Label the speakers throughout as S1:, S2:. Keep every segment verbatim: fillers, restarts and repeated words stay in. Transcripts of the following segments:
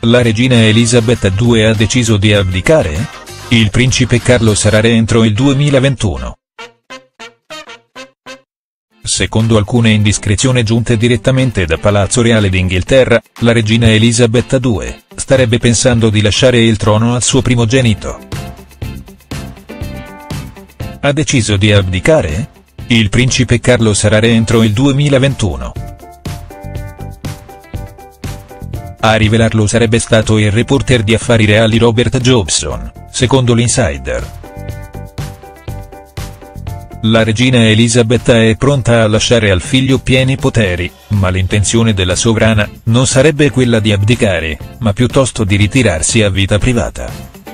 S1: La regina Elisabetta seconda ha deciso di abdicare? Il principe Carlo sarà re entro il duemilaventuno. Secondo alcune indiscrezioni giunte direttamente da Palazzo Reale d'Inghilterra, la regina Elisabetta seconda starebbe pensando di lasciare il trono al suo primogenito. Ha deciso di abdicare? Il principe Carlo sarà re entro il duemilaventuno. A rivelarlo sarebbe stato il reporter di affari reali Robert Jobson, secondo l'Insider. La regina Elisabetta è pronta a lasciare al figlio pieni poteri, ma l'intenzione della sovrana non sarebbe quella di abdicare, ma piuttosto di ritirarsi a vita privata.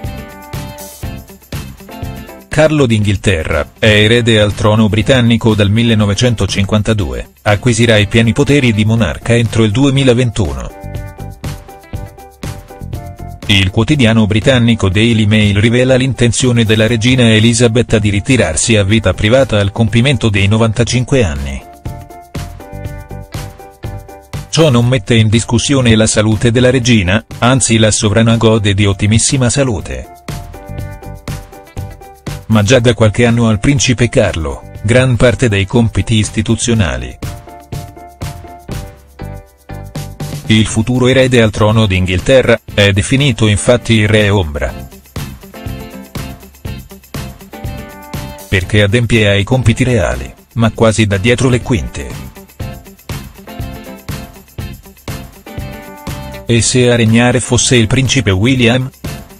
S1: Carlo d'Inghilterra, è erede al trono britannico dal millenovecentocinquantadue, acquisirà i pieni poteri di monarca entro il duemilaventuno. Il quotidiano britannico Daily Mail rivela l'intenzione della regina Elisabetta di ritirarsi a vita privata al compimento dei novantacinque anni. Ciò non mette in discussione la salute della regina, anzi la sovrana gode di ottimissima salute. Ma già da qualche anno al principe Carlo, gran parte dei compiti istituzionali. Il futuro erede al trono d'Inghilterra è definito infatti il re ombra. Perché adempie ai compiti reali, ma quasi da dietro le quinte. E se a regnare fosse il principe William?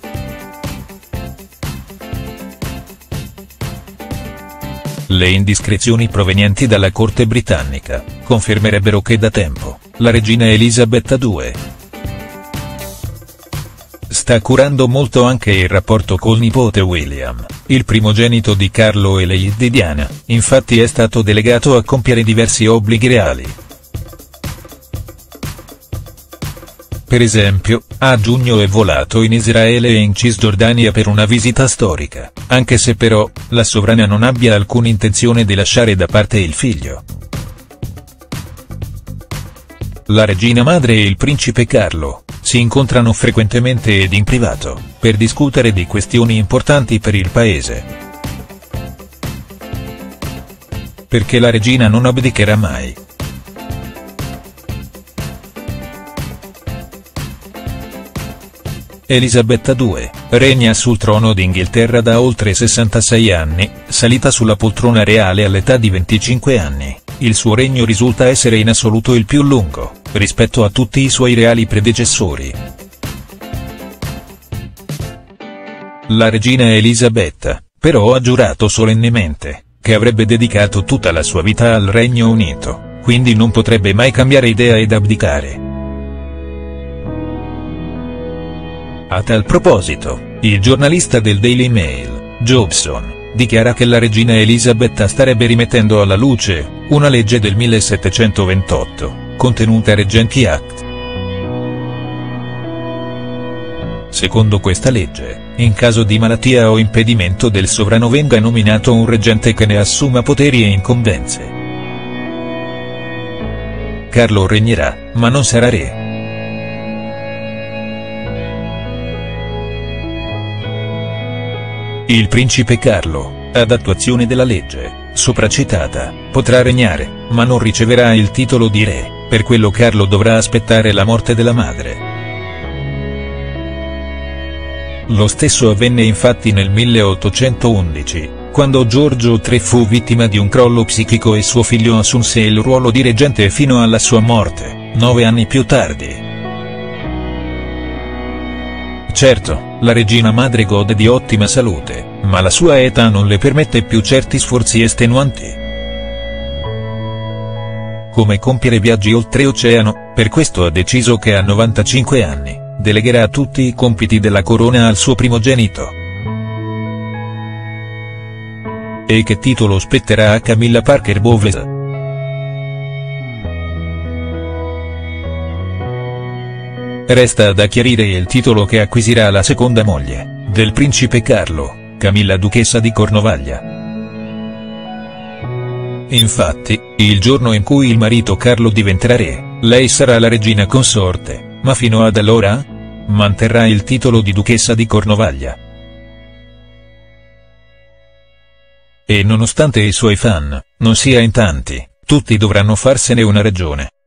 S1: Le indiscrezioni provenienti dalla corte britannica confermerebbero che da tempo la regina Elisabetta seconda sta curando molto anche il rapporto col nipote William, il primogenito di Carlo e Lady Diana, infatti è stato delegato a compiere diversi obblighi reali. Per esempio, a giugno è volato in Israele e in Cisgiordania per una visita storica, anche se però, la sovrana non abbia alcuna intenzione di lasciare da parte il figlio. La regina madre e il principe Carlo si incontrano frequentemente ed in privato, per discutere di questioni importanti per il paese. Perché la regina non abdicherà mai. Elisabetta seconda, regna sul trono d'Inghilterra da oltre sessantasei anni, salita sulla poltrona reale all'età di venticinque anni, il suo regno risulta essere in assoluto il più lungo, rispetto a tutti i suoi reali predecessori. La regina Elisabetta, però ha giurato solennemente, che avrebbe dedicato tutta la sua vita al Regno Unito, quindi non potrebbe mai cambiare idea ed abdicare. A tal proposito, il giornalista del Daily Mail, Jobson, dichiara che la regina Elisabetta starebbe rimettendo alla luce una legge del millesettecentoventotto, contenuta Regenti Act. Secondo questa legge, in caso di malattia o impedimento del sovrano venga nominato un reggente che ne assuma poteri e incombenze. Carlo regnerà, ma non sarà re. Il principe Carlo, ad attuazione della legge, sopracitata, potrà regnare, ma non riceverà il titolo di re, per quello Carlo dovrà aspettare la morte della madre. Lo stesso avvenne infatti nel milleottocentoundici, quando Giorgio tre fu vittima di un crollo psichico e suo figlio assunse il ruolo di reggente fino alla sua morte, nove anni più tardi. Certo, la regina madre gode di ottima salute, ma la sua età non le permette più certi sforzi estenuanti. Come compiere viaggi oltreoceano, per questo ha deciso che a novantacinque anni, delegherà tutti i compiti della corona al suo primogenito. E che titolo spetterà a Camilla Parker Bowles? Resta da chiarire il titolo che acquisirà la seconda moglie del principe Carlo, Camilla duchessa di Cornovaglia. Infatti, il giorno in cui il marito Carlo diventerà re, lei sarà la regina consorte, ma fino ad allora? manterrà il titolo di duchessa di Cornovaglia. E nonostante i suoi fan non sia in tanti, tutti dovranno farsene una ragione.